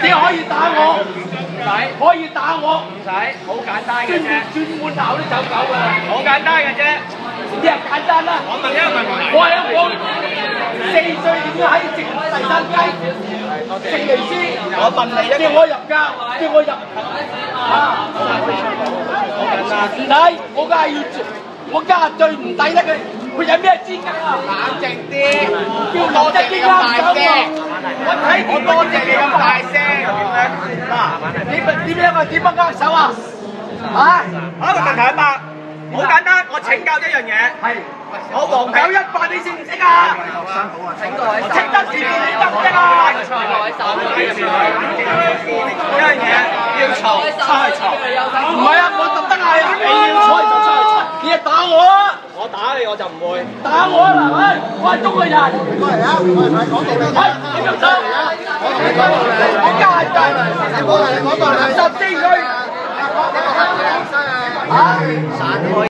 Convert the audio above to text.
你可以打我， 唔使， 可以打我， 唔使，好簡單嘅啫， 專門鬧啲走狗㗎啦， 好簡單嘅啫。 你係簡單啦。 我問一個問題， 我係我4歲點解喺直第三街食尼斯？ 我問你一叫我入家，叫我入啊！唔抵，我梗係要，我家最唔抵得佢，佢有咩資格啊？ 冷靜啲， 叫羅一啲啱手啊！我睇我多謝你咁大聲， 點樣啊？點樣握手啊？啊！ 我一個問題阿伯，好簡單，我請教一樣嘢。係。我黃狗100你識唔識啊？識得字你得唔得啊？一樣嘢要嘈，出去嘈。 唔係啊，我特登係啊，你要嘈就出去嘈。你係打我啊！ 我打你我就唔會。 打我啊！嗱，我係中國人。過嚟啊！我係講道理。喂，你用手。我家係大。你過嚟，你講道理。14歲。啊！